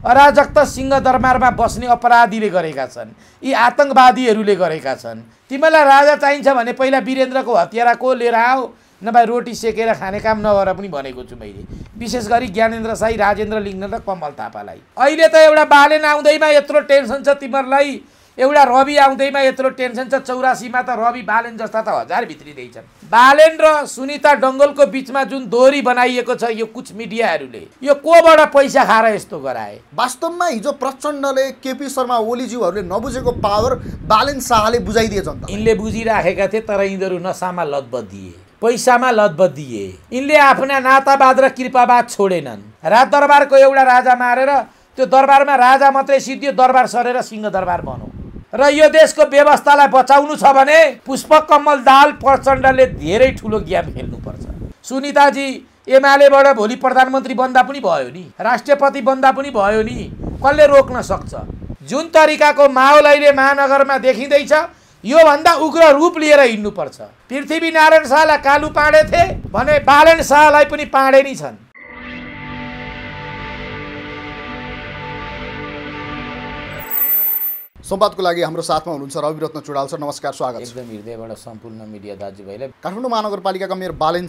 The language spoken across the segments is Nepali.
अराजकता सिंहदरबारमा बस्ने अपराधीले गरेका छन्, यी आतंकवादीहरूले गरेका छन्। तिमीलाई राजा चाहिन्छ भने पहिला वीरेन्द्रको हतियारा को लिएर आओ, नभए रोटी सेकेर खाने काम नगर पनि भनेको छु मैले, विशेष गरी ज्ञानेन्द्र शाही, राजेन्द्र लिङ्गन र कमल थापालाई। अहिले त एउटा बालेन आउँदैमा यत्रो टेन्सन छ तिमीहरूलाई, एउटा रवि आउँदैमा यत्रो टेन्सन छ। 84मा त रवि बालेन जस्ता त 1000 भित्रिँदैछन्। बालेन र सुनिता डङ्गोलको बिचमा जुन दोहोरी बनाइएको छ यो कुछ मिडियाहरूले, यो कोबाट पैसा खाएर यस्तो गराए? वास्तवमा हिजो प्रचण्डले, केपी शर्मा ओलीज्यूहरूले नबुझेको पावर बालेन शाहले बुझाइदिए जनता। यिनले बुझिराखेका थिए, तर यिनीहरू नसामा लतबदिए, पैसामा लतबदिए। यिनले आफ्ना नातावाद र कृपावाद छोडेनन्। राजदरबारको एउटा राजा मारेर त्यो दरबारमा राजा मात्रै सिद्धियो, दरबार सरेर सिंहदरबार बन्यो। र यो देशको व्यवस्थालाई बचाउनु छ भने पुष्पकमल दाहाल प्रचण्डले धेरै ठुलो गेम खेल्नुपर्छ। सुनिताजी एमालेबाट भोलि प्रधानमन्त्री बन्दा पनि भयो नि, राष्ट्रपति बन्दा पनि भयो नि, कसले रोक्न सक्छ? जुन तरिकाको माहौल अहिले महानगरमा देखिँदैछ योभन्दा उग्र रूप लिएर हिँड्नुपर्छ। पृथ्वीनारायण शाहलाई कालु पाँडे थिए भने बालेन शाहलाई पनि पाँडे नै छन्। संवादको लागि हाम्रो साथमा हुनुहुन्छ रविरत्न चुडाल सर, नमस्कार, स्वागत छ। एकदम हृदयबाट सम्पूर्ण मिडिया दाजुभाइलाई। काठमाडौँ महानगरपालिकाका मेयर बालेन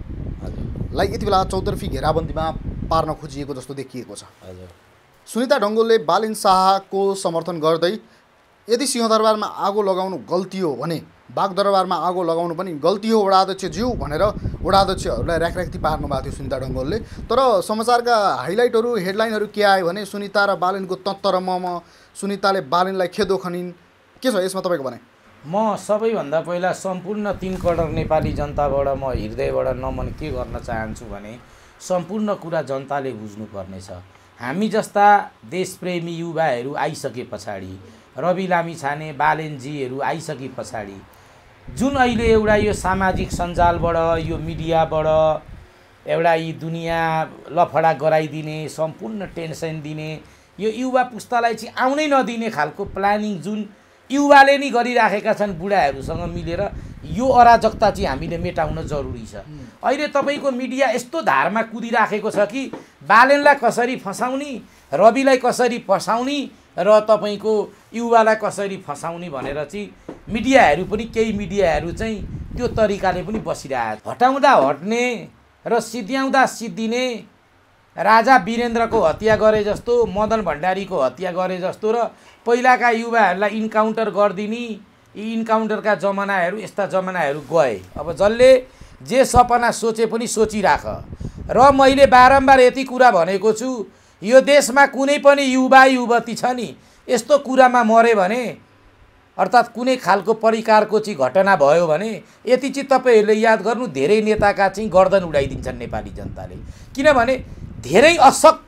शाहलाई यति बेला चौतर्फी घेराबन्दीमा पार्न खोजिएको जस्तो देखिएको छ। सुनिता डङ्गोलले बालेन शाहको समर्थन गर्दै यदि सिंहदरबारमा आगो लगाउनु गल्ती हो भने बागदरबारमा आगो लगाउनु पनि गल्ती हो वडाध्यक्षज्यू भनेर वडाध्यक्षहरूलाई र्याखर्याख्ती पार्नु भएको थियो सुनिता डङ्गोलले। तर समाचारका हाइलाइटहरू, हेडलाइनहरू के आयो भने सुनिता र बालेनको तत्तर मम, सुनिताले बालेनलाई खेदो खनिन्। के छ यसमा तपाईँको भनाइ? म सबैभन्दा पहिला सम्पूर्ण 3 करोड नेपाली जनताबाट म हृदयबाट नमन के गर्न चाहन्छु भने सम्पूर्ण कुरा जनताले बुझ्नुपर्नेछ। हामी जस्ता देशप्रेमी युवाहरू आइसके पछाडि, रवि लामिछाने, बालेनजीहरू आइसके पछाडि जुन अहिले एउटा यो सामाजिक सञ्जालबाट, यो मिडियाबाट एउटा यी दुनियाँ लफडा गराइदिने, सम्पूर्ण टेन्सन दिने, यो युवा पुस्तालाई चाहिँ आउनै नदिने खालको प्लानिङ जुन युवाले नै गरिराखेका छन् बुढाहरूसँग मिलेर, यो अराजकता चाहिँ हामीले मेटाउन जरुरी छ। अहिले तपाईँको मिडिया यस्तो धारमा कुदिराखेको छ कि बालेनलाई कसरी फसाउने, रविलाई कसरी फसाउने र तपाईँको युवालाई कसरी फसाउने भनेर चाहिँ मिडियाहरू पनि, केही मिडियाहरू चाहिँ त्यो तरिकाले पनि बसिरहेको। हटाउँदा हट्ने र सिद्ध्याउँदा सिद्धिने, राजा वीरेन्द्रको हत्या गरे जस्तो, मदन भण्डारीको हत्या गरे जस्तो र पहिलाका युवाहरूलाई इन्काउन्टर गरिदिने, यी इन्काउन्टरका जमानाहरू, यस्ता जमानाहरू गए। अब जसले जे सपना सोचे पनि सोचिराख। र मैले बारम्बार यति कुरा भनेको छु, यो देशमा कुनै पनि युवा युवती छ नि यस्तो कुरामा मरे भने, अर्थात् कुनै खालको परिकारको चाहिँ घटना भयो भने यति चाहिँ तपाईँहरूले याद गर्नु, धेरै नेताका चाहिँ गर्दन उडाइदिन्छन् नेपाली जनताले। किनभने धेरै अशक्त,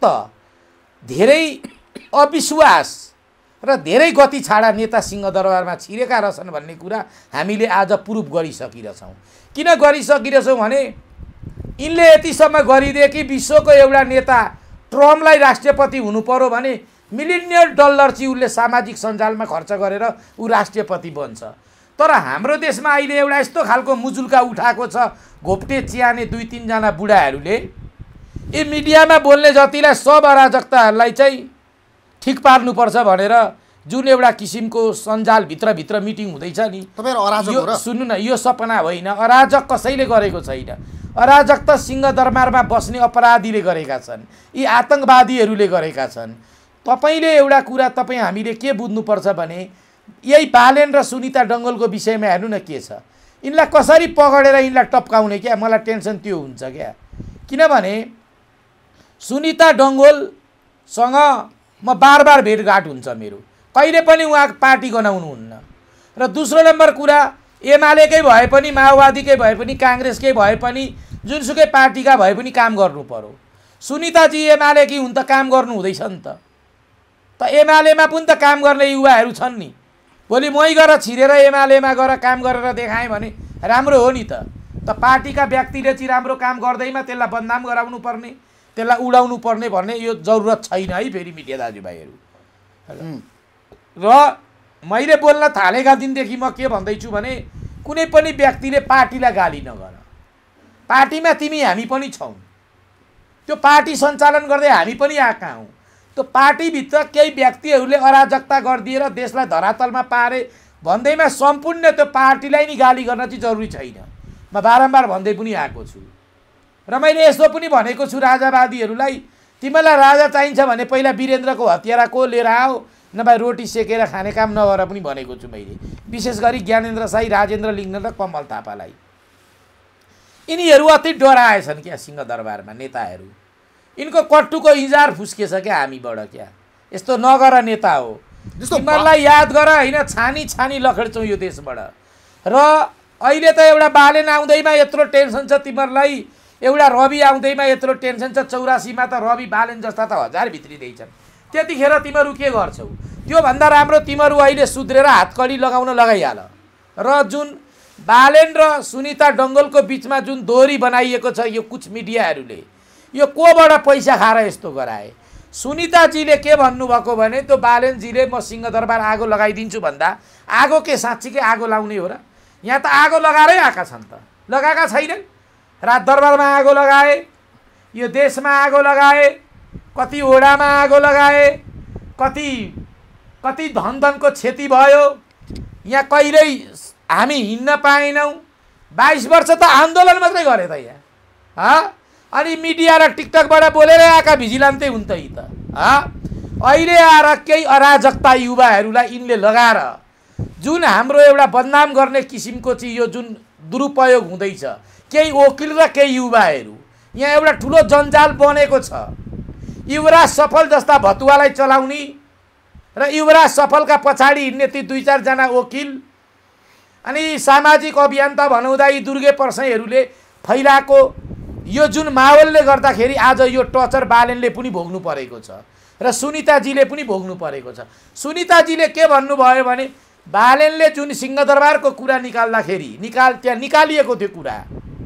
धेरै अविश्वास र धेरै गति छाडा नेता सिंहदरबारमा छिरेका रहेछन् भन्ने कुरा हामीले आज प्रुभ गरिसकिरहेछौँ। किन गरिसकिरहेछौँ भने यिनले यतिसम्म गरिदिए कि विश्वको एउटा नेता ट्रम्पलाई राष्ट्रपति हुनु पर्यो भने $मिलियन चाहिँ उसले सामाजिक सञ्जालमा खर्च गरेर ऊ राष्ट्रपति बन्छ। तर हाम्रो देशमा अहिले एउटा यस्तो खालको मुजुल्का उठाएको छ घोप्टे च्याने 2-3 जना बुढाहरूले, यी मिडियामा बोल्ने जतिलाई सब अराजकताहरूलाई चाहिँ ठिक पार्नुपर्छ भनेर जुन एउटा किसिमको सञ्जाल भित्र मिटिङ हुँदैछ नि, यो सुन्नु न, यो सपना होइन। अराजक कसैले गरेको छैन। अराजकता सिंहदरबारमा बस्ने अपराधीले गरेका छन्, यी आतंकवादीहरूले गरेका छन्। तपाईँले एउटा कुरा हामीले के बुझ्नुपर्छ भने यही बालेन र सुनिता डङ्गोलको विषयमा हेर्नु न के छ। यिनलाई कसरी पकडेर यिनलाई टप्काउने क्या, मलाई टेन्सन त्यो हुन्छ क्या। किनभने सुनिता डङ्गोलसँग म बार भेटघाट हुन्छ मेरो, कहिले पनि उहाँ पार्टी गनाउनुहुन्न। र दोस्रो नम्बर कुरा, एमालेकै भए पनि, माओवादीकै भए पनि, काङ्ग्रेसकै भए पनि, जुनसुकै पार्टीका भए पनि काम गर्नु पर्यो। सुनिताजी एमालेकी हुन् त काम गर्नु हुँदैछ नि त एमालेमा पनि त काम गर्ने युवाहरू छन् नि। भोलि मै गएर छिरेर एमालेमा गएर काम गरेर देखाएँ भने राम्रो हो नि त। पार्टीका व्यक्तिले चाहिँ राम्रो काम गर्दैमा त्यसलाई बदनाम गराउनु पर्ने, त्यसलाई उडाउनु पर्ने भन्ने यो जरुरत छैन है फेरि मिडिया दाजुभाइहरू। र मैले बोल्न थालेका दिनदेखि म के भन्दैछु भने कुनै पनि व्यक्तिले पार्टीलाई गाली नगर। पार्टीमा तिमी हामी पनि छौँ, त्यो पार्टी सञ्चालन गर्दै हामी पनि आएका हौँ। त्यो पार्टीभित्र केही व्यक्तिहरूले अराजकता गरिदिएर देशलाई धरातलमा पारे भन्दैमा सम्पूर्ण त्यो पार्टीलाई नि गाली गर्न चाहिँ जरुरी छैन। म बारम्बार भन्दै पनि आएको छु र मैले यस्तो पनि भनेको छु राजावादीहरूलाई, तिमीलाई राजा चाहिन्छ भने पहिला वीरेन्द्रको हतियारा को लिएर आओ, नभए रोटी सेकेर खाने काम नगरेर पनि भनेको छु मैले, विशेष गरी ज्ञानेन्द्र साई, राजेन्द्र लिङ्गन र कमल थापालाई। यिनीहरू अति डराएछन् क्या सिंहदरबारमा नेताहरू, यिनको कट्टुको इजार फुस्केछ क्या हामीबाट। क्या यस्तो नगर नेता हो, तिमीहरूलाई याद गर होइन, छानी छानी लखेड्छौँ यो देशबाट। र अहिले त एउटा बालेन आउँदैमा यत्रो टेन्सन छ तिमीहरूलाई, एउटा रवि आउँदैमा यत्रो टेन्सन छ, 84मा त रवि बालेन जस्ता त 1000 भित्रिँदैछन्। त्यतिखेर तिमीहरू के गर्छौ? त्योभन्दा राम्रो तिमीहरू अहिले सुध्रेर हातकडी लगाउन लगाइहाल। र जुन बालेन र सुनिता डङ्गोलको बिचमा जुन दोहोरी बनाइएको छ यो कुछ मिडियाहरूले, यो कोबाट पैसा खाएर यस्तो गराए? सुनिताजीले के भन्नुभएको भने त्यो बालेनजीले म सिंहदरबार आगो लगाइदिन्छु भन्दा आगो के साँच्चीकै आगो लाउने हो र? यहाँ त आगो लगाएरै आएका छन् त, लगाएका छैनन्? राजदरबारमा आगो लगाए, यो देशमा आगो लगाए, कति ओडामा आगो लगाए, कति धनको क्षति भयो। यहाँ कहिल्यै हामी हिँड्न पाएनौँ। 22 वर्ष त आन्दोलन मात्रै गरे त यहाँ। अनि मिडिया र टिकटकबाट बोलेर आएका भिजिलान्ते हुन् त यी त। अहिले आएर केही अराजकता युवाहरूलाई यिनले लगाएर जुन हाम्रो एउटा बदनाम गर्ने किसिमको चाहिँ यो जुन दुरुपयोग हुँदैछ, केही वकिल र केही युवाहरू यहाँ एउटा ठुलो जन्जाल बनेको छ। युवराज सफल जस्ता भतुवालाई चलाउने र युवराज सफलका पछाडि हिँड्ने ती 2-4 जना वकिल अनि सामाजिक अभियन्ता भनाउँदा यी दुर्गे पर्साईहरूले फैलाएको यो जुन माहौलले गर्दाखेरि आज यो टर्चर बालेनले पनि भोग्नु परेको छ र सुनिताजीले पनि भोग्नु परेको छ। सुनिताजीले के भन्नुभयो भने बालेनले जुन सिंहदरबारको कुरा निकाल्दाखेरि त्यहाँ निकालिएको थियो कुरा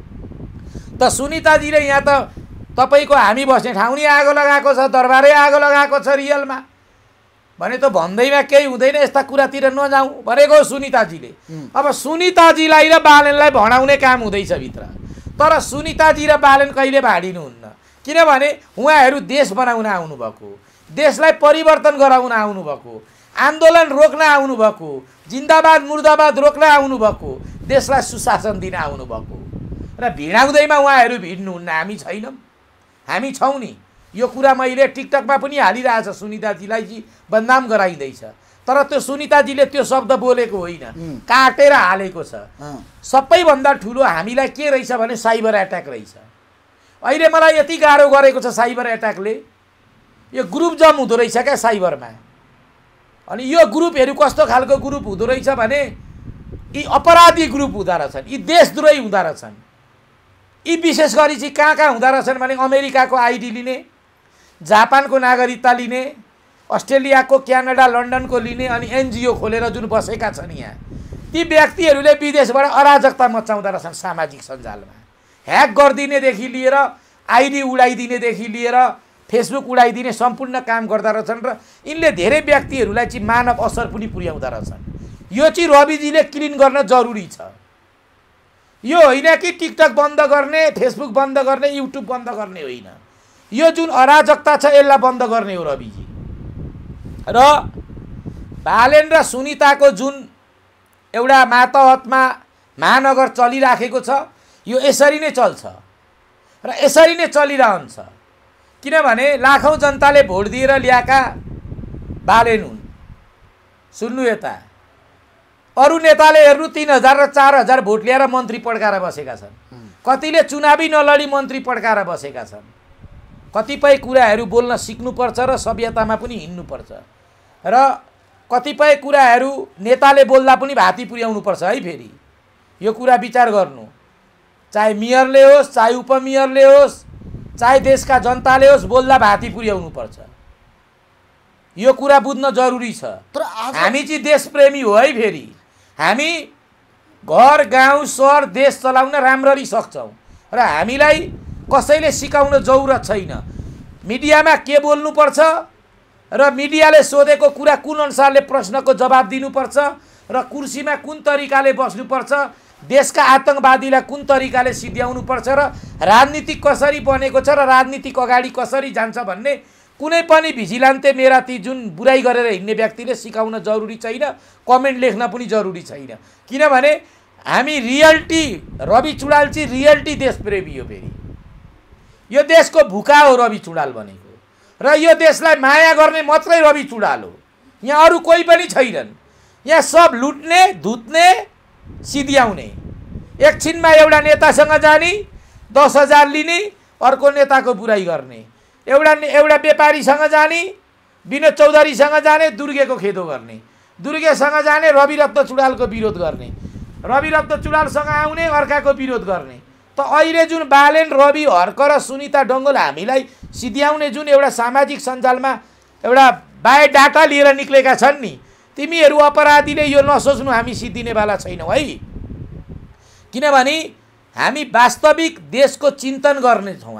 त सुनिताजीले यहाँ त तपाईको हामी बस्ने ठाउँ नि आगो लगाएको छ, दरबारै आगो लगाएको छ रियलमा भने त भन्दैमा केही हुँदैन, यस्ता कुरातिर नजाउँ भनेको सुनिताजीले। अब सुनिताजीलाई र बालेनलाई भणाउने काम हुँदैछ भित्र, तर सुनिताजी र बालेन कहिले भाडिनुहुन्न, किनभने उहाँहरू देश बनाउन आउनुभएको, देशलाई परिवर्तन गराउन आउनुभएको, आन्दोलन रोक्न आउनुभएको, जिन्दाबाद मुर्दाबाद रोक्न आउनुभएको, देशलाई सुशासन दिन आउनुभएको र भिडाउँदैमा उहाँहरू भिड्नुहुन्न। हामी छैनौँ, हामी छौँ नि। यो कुरा मैले टिकटकमा पनि हालिरहेछ, सुनिताजीलाई चाहिँ बदनाम गराइँदैछ, तर त्यो सुनिताजीले त्यो शब्द बोलेको होइन, काटेर हालेको छ। सबैभन्दा ठुलो हामीलाई के रहेछ भने साइबर एट्याक रहेछ। अहिले मलाई यति गाह्रो गरेको छ साइबर एट्याकले, यो ग्रुप जम हुँदो रहेछ क्या साइबरमा। अनि यो ग्रुपहरू कस्तो खालको ग्रुप हुँदो रहेछ भने यी अपराधी ग्रुप हुँदो रहेछन्, यी देशद्रोही हुँदो रहेछन्। यी विशेष गरी चाहिँ कहाँ हुँदो रहेछन् भने अमेरिकाको आइडी लिने, जापानको नागरिकता लिने, अस्ट्रेलियाको, क्यानाडा, लन्डनको लिने अनि एनजिओ खोलेर जुन बसेका छन् यहाँ, ती व्यक्तिहरूले विदेशबाट अराजकता मचाउँदो रहेछन्। सामाजिक सञ्जालमा ह्याक गरिदिनेदेखि लिएर आइडी उडाइदिनेदेखि लिएर फेसबुक उडाइदिने सम्पूर्ण काम गर्दा रहेछन् र यिनले धेरै व्यक्तिहरूलाई चाहिँ मानव असर पनि पुर्याउँदो रहेछन्। यो चाहिँ रविजीले क्लिन गर्न जरुरी छ। यो होइन कि टिकटक बन्द गर्ने, फेसबुक बन्द गर्ने, युट्युब बन्द गर्ने होइन। यो जुन अराजकता छ यसलाई बन्द गर्ने हो रविजी। र बालेन र सुनिताको जुन एउटा मातहतमा महानगर चलिराखेको छ, यो यसरी नै चल्छ र यसरी नै चलिरहन्छ। किनभने लाखौँ जनताले भोट दिएर ल्याएका बालेन हुन्। सुन्नु यता, अरू नेताले हेर्नु 3000 र 4000 भोट ल्याएर मन्त्री पड्काएर बसेका छन्। कतिले चुनावी नलडी मन्त्री पड्काएर बसेका छन्। कतिपय कुराहरू बोल्न सिक्नुपर्छ र सभ्यतामा पनि हिँड्नुपर्छ र कतिपय कुराहरू नेताले बोल्दा पनि भाती पुर्याउनुपर्छ है। फेरि यो कुरा विचार गर्नु, चाहे मेयरले होस्, चाहे उपमेयरले होस्, चाहे देशका जनताले होस्, बोल्दा भाती पुर्याउनुपर्छ। यो कुरा बुझ्न जरुरी छ। तर हामी चाहिँ देशप्रेमी हो है। फेरि हामी घर, गाउँ, सहर, देश चलाउन राम्ररी सक्छौँ र हामीलाई कसैले सिकाउन जरुरत छैन। मिडियामा के बोल्नुपर्छ र मिडियाले सोधेको कुरा कुन अनुसारले प्रश्नको जवाब दिनुपर्छ र कुर्सीमा कुन तरिकाले बस्नुपर्छ, देशका आतंकवादीलाई कुन तरिकाले सिध्याउनुपर्छ र राजनीति कसरी बनेको छ र राजनीतिक अगाडि कसरी जान्छ भन्ने कुनै पनि भिजिलान्ते मेरा ती जुन बुराई गरेर हिँड्ने व्यक्तिले सिकाउन जरुरी छैन, कमेन्ट लेख्न पनि जरुरी छैन। किनभने हामी रियल्टी, रवि चुडाल चाहिँ रियल्टी देशप्रेमी हो। फेरि यो देशको भुका हो रवि चुडाल भनेको, र यो देशलाई माया गर्ने मात्रै रवि चुडाल हो। यहाँ अरू कोही पनि छैनन्। यहाँ सब लुट्ने, धुत्ने, सिध्याउने। एकछिनमा एउटा नेतासँग जाने, 10,000 लिने, अर्को नेताको बुराई गर्ने। एउटा व्यापारीसँग जाने, विनोद चौधरीसँग जाने, दुर्गेको खेदो गर्ने। दुर्गेसँग जाने, रविरत्न चुडालको विरोध गर्ने। रविरत्न चुडालसँग आउने, अर्काको विरोध गर्ने। त अहिले जुन बालेन, रवि, हर्क र सुनिता डङ्गोल हामीलाई सिध्याउने जुन एउटा सामाजिक सञ्जालमा एउटा बायोडाटा लिएर निक्लेका छन् नि, तिमीहरू अपराधीले यो नसोच्नु हामी सिद्धिनेवाला छैनौँ है। किनभने हामी वास्तविक देशको चिन्तन गर्नेछौँ।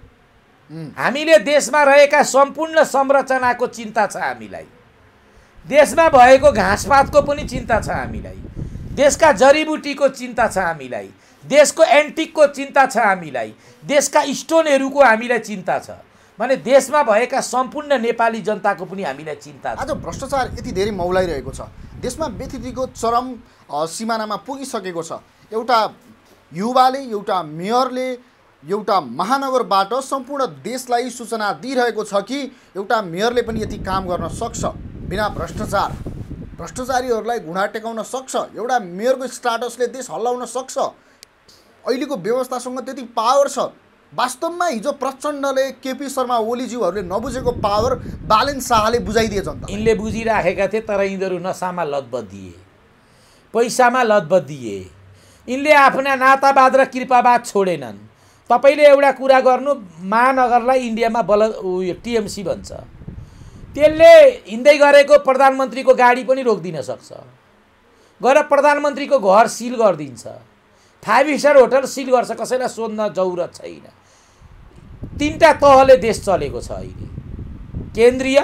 हामीले देशमा रहेका सम्पूर्ण संरचनाको चिन्ता छ हामीलाई। देशमा भएको घाँसपातको पनि चिन्ता छ हामीलाई। देशका जडीबुटीको चिन्ता छ हामीलाई। देशको एन्टिकको चिन्ता छ हामीलाई। देशका स्टोनहरूको हामीलाई चिन्ता छ भने देशमा भएका सम्पूर्ण नेपाली जनताको पनि हामीलाई चिन्ता छ। आज भ्रष्टाचार यति धेरै मौलाइरहेको छ, देशमा व्यथितिको चरम सिमानामा पुगिसकेको छ। एउटा युवाले, एउटा मेयरले, एउटा महानगरबाट सम्पूर्ण देशलाई सूचना दिइरहेको छ कि एउटा मेयरले पनि यति काम गर्न सक्छ बिना भ्रष्टाचार, भ्रष्टाचारीहरूलाई घुँडा टेकाउन सक्छ, एउटा मेयरको स्ट्याटसले देश हल्लाउन सक्छ। अहिलेको व्यवस्थासँग त्यति पावर छ। वास्तवमा हिजो प्रचण्डले, केपी शर्मा ओलीज्यूहरूले नबुझेको पावर बालेन शाहले बुझाइदिए जनता। यिनले बुझिराखेका थिए, तर यिनीहरू नसामा लतबद्धिए, पैसामा लतबद्धिए। यिनले आफ्ना नातावाद र कृपावाद छोडेनन्। तपाईले एउटा कुरा गर्नु, महानगरलाई इन्डियामा टिएमसी भन्छ। त्यसले हिँड्दै गरेको प्रधानमन्त्रीको गाडी पनि रोकिदिन सक्छ, गएर प्रधानमन्त्रीको घर सिल गरिदिन्छ, 5 स्टार होटल सिल गर्छ, कसैलाई सोध्न जरुरत छैन। 3टा तहले देश चलेको छ अहिले, केन्द्रीय,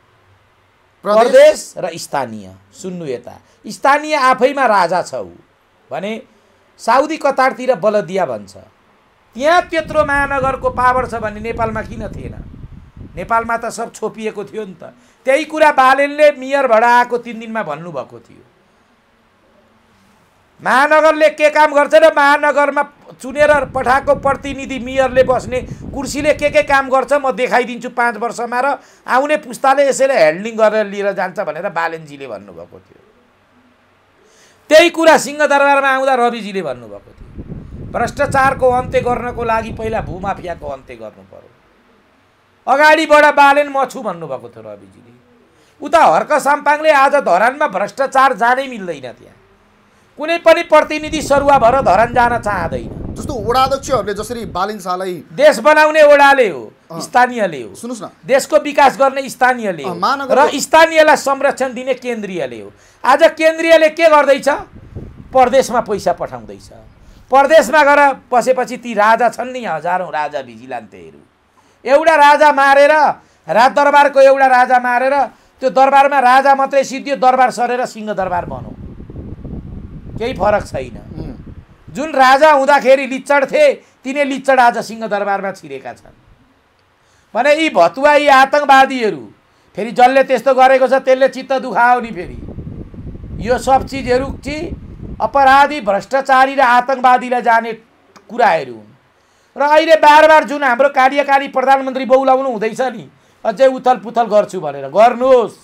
प्रदेश र स्थानीय। सुन्नु यता, स्थानीय आफैमा राजा छ उ भने साउदी कतारतिर बलदिया भन्छ। त्यहाँ त्यत्रो महानगरको पावर छ भने नेपालमा किन थिएन? नेपालमा त सब छोपिएको थियो नि त। त्यही कुरा बालेनले मेयरबाट आएको 3 दिनमा भन्नुभएको थियो। महानगरले के काम गर्छ र महानगरमा चुनेर पठाएको प्रतिनिधि मेयरले बस्ने कुर्सीले के काम गर्छ म देखाइदिन्छु 5 वर्षमा, र आउने पुस्ताले यसैले ह्यान्डलिङ गरेर लिएर जान्छ भनेर बालेनजीले भन्नुभएको थियो। त्यही कुरा सिंहदरबारमा आउँदा रविजीले भन्नुभएको थियो। भ्रष्टाचारको अन्त्य गर्नको लागि पहिला भूमाफियाको अन्त्य गर्नु पर्यो। अगाडिबाट बालेन म छु भन्नुभएको थियो रविजीले। उता हर्क साम्पाङले आज धरानमा भ्रष्टाचार जानै मिल्दैन। त्यहाँ कुनै पनि प्रतिनिधि सरुवा भएर धरान जान चाहदैन। जस्तो वडाध्यक्षहरूले जसरी बालेन शाहलाई देश बनाउने वडाले हो, स्थानीयले हो। सुन्नुस् न, देशको विकास गर्ने स्थानीयले हो र स्थानीयलाई संरक्षण दिने केन्द्रीयले हो। आज केन्द्रीयले के गर्दैछ? परदेशमा पैसा पठाउँदैछ। परदेशमा गएर बसेपछि ती राजा छन् नि, हजारौँ राजा भिजिलान्तेहरू, एउटा राजा मारेर, राजदरबारको एउटा राजा मारेर त्यो दरबारमा राजा मात्रै सिद्धियो, दरबार सरेर सिंहदरबार बन्यो। केही फरक छैन। जुन राजा हुँदाखेरि लिच्चड थिए, तिनै लिच्चड आज सिंहदरबारमा छिरेका छन् भने यी भतुवा, यी आतंकवादीहरू फेरि जसले त्यस्तो गरेको छ त्यसले चित्त दुखायो नि। फेरि यो सब चिजहरू चाहिँ अपराधी, भ्रष्टाचारी र आतंकवादीलाई जाने कुराहरू हुन्। र अहिले बार जुन हाम्रो कार्यकारी प्रधानमन्त्री बौलाउनु हुँदैछ नि, अझै उथल पुथल गर्छु भनेर, गर्नुहोस्,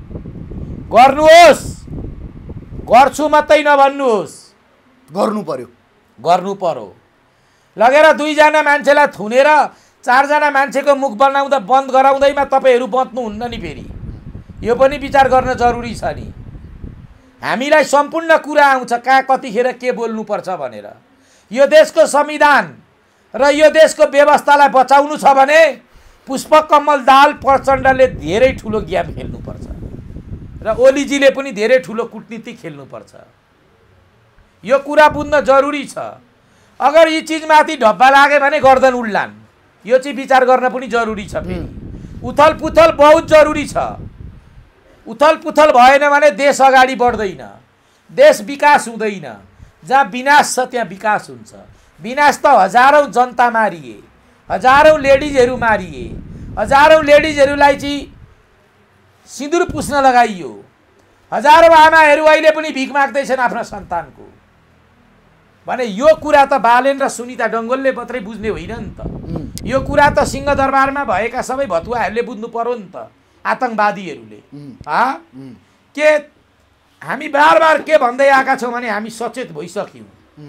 गर्छु मात्रै नभन्नुहोस्, गर्नु पर्यो। लगेर 2 जना मान्छेलाई थुनेर 4 जना मान्छेको मुख बनाउँदा बन्द गराउँदैमा तपाईहरू बच्नुहुन्न नि। फेरि यो पनि विचार गर्न जरुरी छ नि। हामीलाई सम्पूर्ण कुरा आउँछ कहाँ कतिखेर के बोल्नुपर्छ भनेर। यो देशको संविधान र यो देशको व्यवस्थालाई बचाउनु छ भने पुष्पकमल दाहाल प्रचण्डले धेरै ठुलो गेम खेल्नुपर्छ र ओलीजीले पनि धेरै ठुलो कुटनीति खेल्नुपर्छ। यो कुरा बुझ्न जरुरी छ। अगर यी चिजमाथि ढब्बा लाग्यो भने गर्दन उड्लान्। यो चाहिँ विचार गर्न पनि जरुरी छ। फेरि उथल पुथल बहुत जरुरी छ। उथल पुथल भएन भने देश अगाडि बढ्दैन, देश विकास हुँदैन। जहाँ विनाश छ त्यहाँ विकास हुन्छ। विनाश त हजारौँ जनता मारिए, हजारौँ लेडिजहरू मारिए, हजारौं लेडिजहरूलाई चाहिँ सिन्दुर पुस्न लगाइयो। हजारौं आमाहरू अहिले पनि भिख माग्दैछन् आफ्ना सन्तानको। भने यो कुरा त बालेन र सुनिता डङ्गोलले मात्रै बुझ्ने होइन नि त। यो कुरा त सिंहदरबारमा भएका सबै भतुवाहरूले बुझ्नु पर्यो नि त, आतंकवादीहरूले। के हामी बार बार के भन्दै आएका छौँ भने हामी सचेत भइसक्यौँ।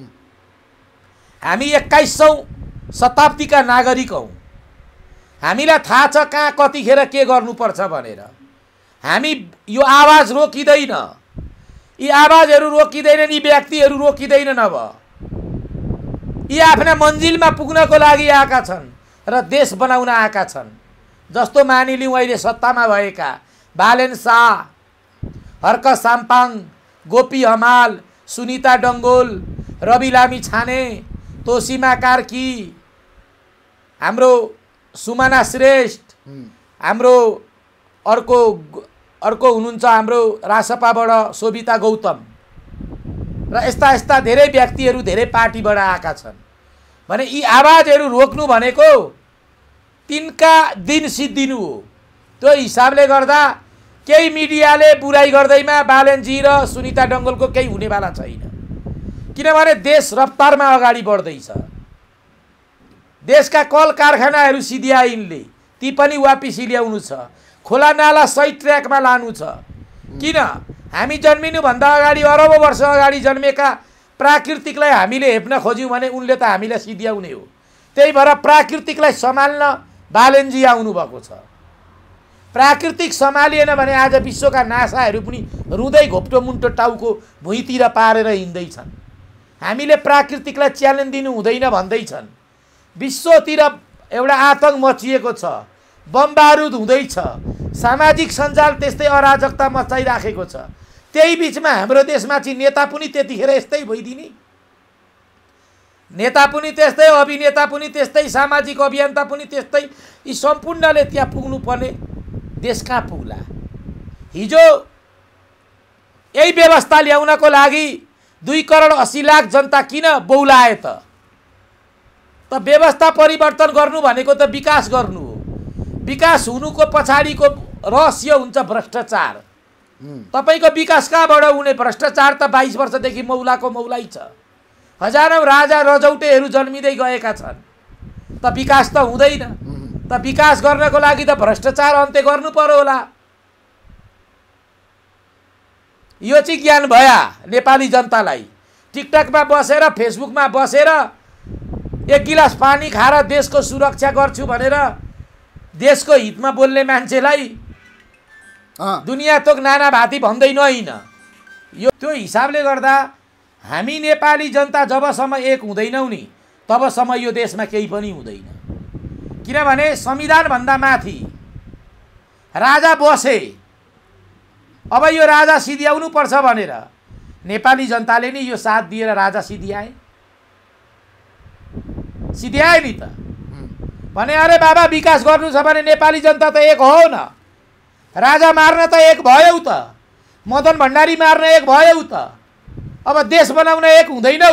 हामी 21औं शताब्दीका नागरिक हौँ। हामीलाई थाहा छ कहाँ कतिखेर के गर्नुपर्छ भनेर। हामी यो आवाज रोकिँदैन, यी आवाजहरू रोकिँदैनन्, यी व्यक्तिहरू रोकिँदैनन्। अब यी आफ्ना मन्जिलमा पुग्नको लागि आएका छन् र देश बनाउन आएका छन्। जस्तो मानिलिउँ अहिले सत्तामा भएका बालेन शाह, हर्क साम्पाङ, गोपी हमाल, सुनिता डङ्गोल, रवि लामी छाने, तोसिमा कार्की, हाम्रो सुमना श्रेष्ठ, हाम्रो अर्को हुनुहुन्छ हाम्रो रासपाबाट शोभिता गौतम र यस्ता यस्ता धेरै व्यक्तिहरू धेरै पार्टीबाट आएका छन्। भने यी आवाजहरू रोक्नु भनेको तिनका दिन सिद्धिनु हो। त्यो हिसाबले गर्दा केही मिडियाले बुराई गर्दैमा बालेनजी र सुनिता डङ्गोलको केही हुनेवाला छैन। किनभने देश रफ्तारमा अगाडि बढ्दैछ। देशका कल कारखानाहरू सिध्याइनले ती पनि वापिसी ल्याउनु छ। खोला नाला सही ट्र्याकमा लानु छ। किन हामी जन्मिनुभन्दा अगाडि अरबौं वर्ष अगाडि जन्मेका प्राकृतिकलाई हामीले हेप्न खोज्यौँ भने उनले त हामीलाई सिध्याउने हो। त्यही भएर प्राकृतिकलाई सम्हाल्न बालेनजी आउनुभएको छ। प्राकृतिक सम्हालिएन भने आज विश्वका नासाहरू पनि रुँदै घोप्टो मुन्टो टाउको भुइँतिर पारेर हिँड्दैछन्। हामीले प्राकृतिकलाई च्यालेन्ज दिनु हुँदैन भन्दैछन्। विश्वतिर एउटा आतंक मचिएको छ, बम बारुद हुँदैछ, सामाजिक सञ्जाल त्यस्तै अराजकता मचाइराखेको छ। त्यही बिचमा हाम्रो देशमा चाहिँ नेता पनि त्यतिखेर यस्तै भइदिने, नेता पनि त्यस्तै, अभिनेता पनि त्यस्तै, सामाजिक अभियन्ता पनि त्यस्तै। यी सम्पूर्णले त्यहाँ पुग्नुपर्ने देश कहाँ पुग्ला? हिजो यही व्यवस्था ल्याउनको लागि 2,80,00,000 जनता किन बौलाए त? व्यवस्था परिवर्तन गर्नु भनेको त विकास गर्नु हो। विकास हुनुको पछाडिको रहस्य हुन्छ भ्रष्टाचार। तपाईको विकास कहाँबाट हुने? भ्रष्टाचार त 22 वर्षदेखि मौलाको मौलाई छ। हजारौं राजा रजौटेहरू जन्मिँदै गएका छन्, त विकास त हुँदैन। त विकास गर्नको लागि त भ्रष्टाचार अन्त्य गर्नु पर्यो होला। यो चाहिँ ज्ञान भया नेपाली जनतालाई। टिकटकमा बसेर, फेसबुकमा बसेर 1 गिलास पानी खाएर देशको सुरक्षा गर्छु भनेर देशको हितमा बोल्ने मान्छेलाई दुनियाँ तोक नाना भाती भन्दैन होइन। यो त्यो हिसाबले गर्दा हामी नेपाली जनता जबसम्म एक हुँदैनौँ नि तबसम्म यो देशमा केही पनि हुँदैन। किनभने संविधानभन्दा माथि राजा बसे। अब यो राजा सिध्याउनु पर्छ भनेर नेपाली जनताले नि यो साथ दिएर राजा सिध्याए नि त। भने अरे बाबा विकास गर्नु छ भने नेपाली जनता त एक हो न। राजा मार्न त एक भयौ त, मदन भण्डारी मार्न एक भयौ त। अब देश बनाउन एक हुँदैनौ।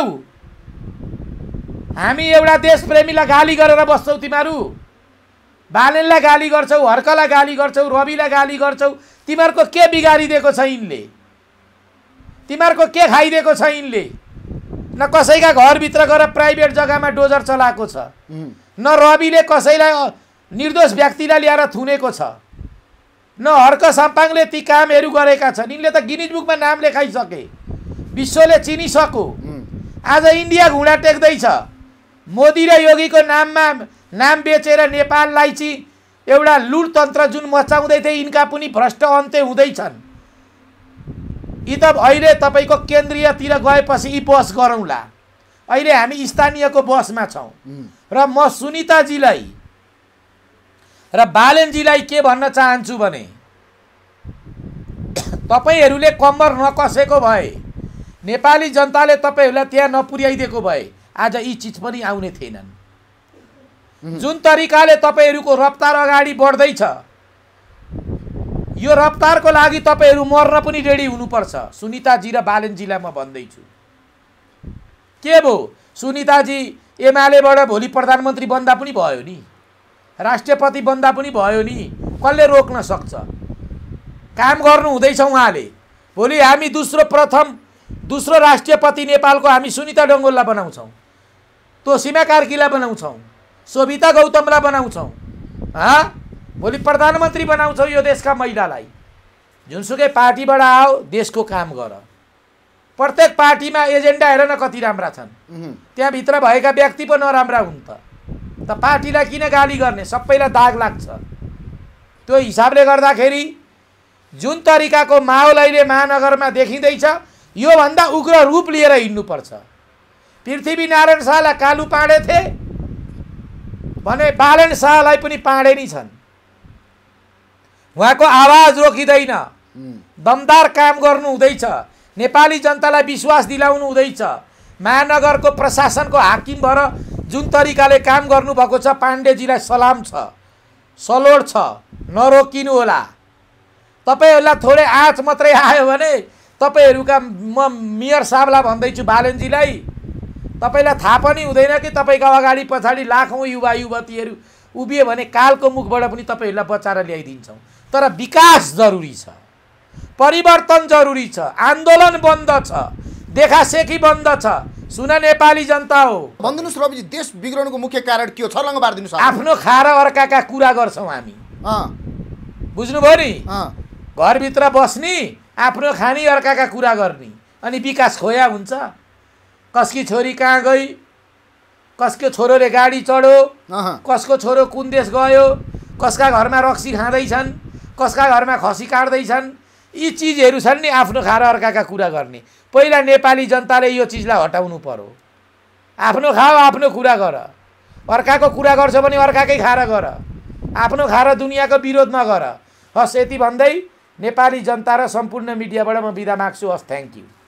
हामी एउटा देश प्रेमीलाई गाली गरेर बस्छौ, तिमीहरू बालेनलाई गाली गर्छौ, हर्कलाई गाली गर्छौ, रविलाई गाली गर्छौ। तिमीहरूको के बिगारिदिएको छ यिनले? तिमीहरूको के खाइदिएको छ यिनले? न कसैका घरभित्र गएर प्राइभेट जग्गामा डोजर चलाएको छ, न रविले कसैलाई निर्दोष व्यक्तिलाई ल्याएर थुनेको छ, न हर्क साम्पाङले ती कामहरू गरेका छन्। यिनले त गिनिज बुकमा नाम लेखाइसके, विश्वले चिनिसक्यो। आज इन्डिया घुँडा टेक्दैछ। मोदी र योगीको नाममा नाम बेचेर नेपाललाई चाहिँ एउटा लुटतन्त्र जुन मचाउँदै थिए, यिनका पनि भ्रष्ट अन्त्य हुँदैछन्। यी त अहिले तपाईँको केन्द्रीयतिर गएपछि यी बस गरौँला। अहिले हामी स्थानीयको बसमा छौँ। र म सुनिताजीलाई र बालेनजीलाई के भन्न चाहन्छु भने तपाईँहरूले कम्मर नकसेको भए, नेपाली जनताले तपाईँहरूलाई त्यहाँ नपुर्याइदिएको भए आज यी चिज पनि आउने थिएनन्। जुन तरिकाले तपाईँहरूको रफ्तार अगाडि बढ्दैछ, यो रफ्तारको लागि तपाईँहरू मर्न पनि रेडी हुनुपर्छ। सुनिताजी र बालेनजीलाई म भन्दैछु, के भो सुनिताजी एमालेबाट भोलि प्रधानमन्त्री बन्दा पनि भयो नि। राष्ट्रपति बन्दा पनि भयो नि, कसले रोक्न सक्छ? काम गर्नु हुँदैछ उहाँले। भोलि हामी दोस्रो राष्ट्रपति नेपालको हामी सुनिता डङ्गोललाई बनाउँछौँ, तोसिमा कार्कीलाई बनाउँछौँ, शोभिता गौतमलाई बनाउँछौँ, भोलि प्रधानमन्त्री बनाउँछौँ यो देशका महिलालाई। जुनसुकै पार्टीबाट आओ, देशको काम गर। प्रत्येक पार्टीमा एजेन्डा हेर न कति राम्रा छन्, त्यहाँभित्र भएका व्यक्ति पो नराम्रा हुन् त पार्टीलाई किन गाली गर्ने? सबैलाई दाग लाग्छ। त्यो हिसाबले गर्दाखेरि जुन तरिकाको माहौल अहिले महानगरमा देखिँदैछ, योभन्दा उग्र रूप लिएर हिँड्नुपर्छ। पृथ्वीनारायण शाहलाई कालु पाँडे थिए भने बालन शाहलाई पनि पाँडे नै छन्। उहाँको आवाज रोकिँदैन, दमदार काम गर्नु हुँदैछ, नेपाली जनतालाई विश्वास दिलाउनु हुँदैछ। महानगरको प्रशासनको हाकिम भएर जुन तरिकाले काम गर्नुभएको छ, पाण्डेजीलाई सलाम छ, सलोड छ, नरोकिनु होला। तपाईहरुलाई थोरै आँच मात्रै आयो भने तपाईहरुका म मेयर साहबलाई भन्दैछु, बालनजीलाई, तपाईलाई थाहा पनि हुँदैन कि तपाईका अगाडि पछाडि लाखौं युवा युवतीहरू उभिए भने कालको मुखबाट पनि तपाईहरुलाई बचाएर ल्याइदिन्छौँ। तर विकास जरुरी छ, परिवर्तन जरुरी छ, आन्दोलन बन्द छ, देखासेखी बन्द छ। सुन नेपाली जनता हो, भन्दिनुस् रविजी, देश बिग्रनुको मुख्य कारण के हो? छर्लङ्ग पार्दिनुस्। आफ्नो खाएर अर्काका कुरा गर्छौँ हामी, बुझ्नुभयो नि? घरभित्र बस्ने, आफ्नो खानी, अर्काका कुरा गर्ने, अनि विकास खोया हुन्छ। कसकी छोरी कहाँ गई, कसको छोरोले गाडी चढ्यो, कसको छोरो कुन देश गयो, कसका घरमा रक्सी खाँदैछन्, कसका घरमा खसी काट्दैछन्, यी चिजहरू छन् नि आफ्नो खाएर अर्काका कुरा गर्ने। पहिला नेपाली जनताले यो चिजलाई हटाउनु पर्यो। आफ्नो खाऊ, आफ्नो कुरा गर, अर्काको कुरा गर्छ भने अर्काकै खाएर गर, आफ्नो खाएर दुनियाँको विरोध नगर। हस्, यति भन्दै नेपाली जनता र सम्पूर्ण मिडियाबाट म बिदा माग्छु। हस्, थ्याङ्क यू।